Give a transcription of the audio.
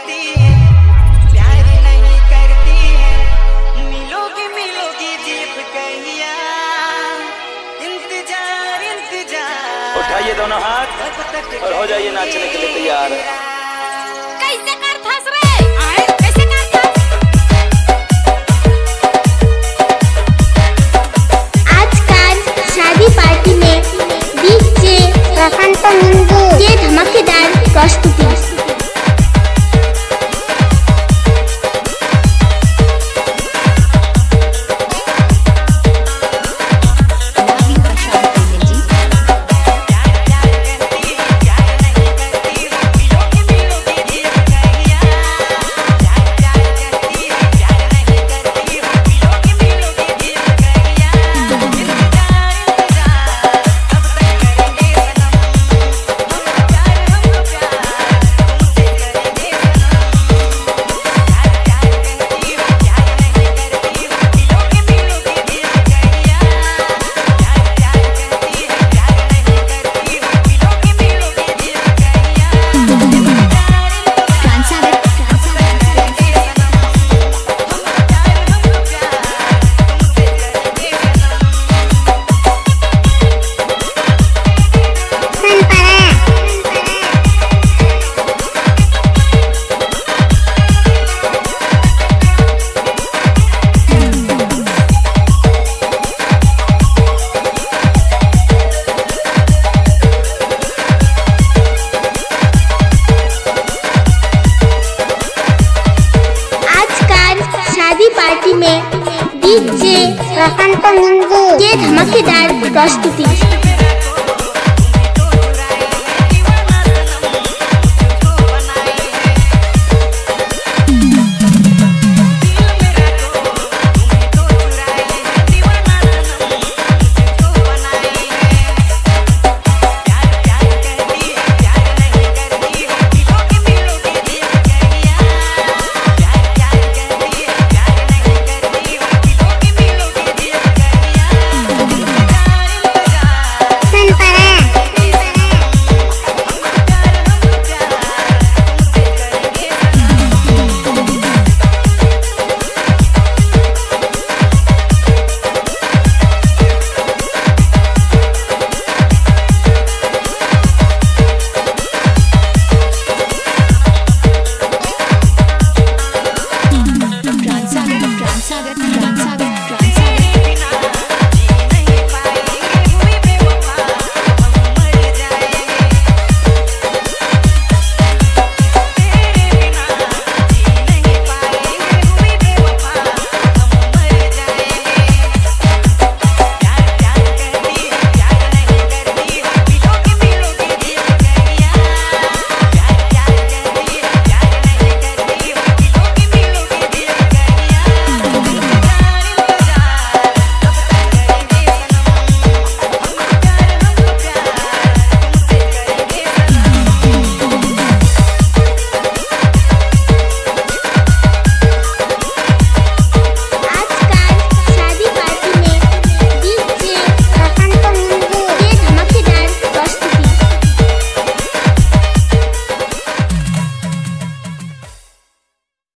कहती है प्यार नहीं करती है, मिलोगी मिलोगी जीप कहिया, इंतजार इंतजार। उठाइए दोनों हाथ और हो जाइए नाचने के लिए तैयार। कैसे कर फंस रे आए, कैसे कर आजकल शादी पार्टी में डीजे वसंत मिंदू के धमाकेदार प्रस्तुति। पार्टी में डीजे वसंत मिंदू के धमाकेदार प्रस्तुति।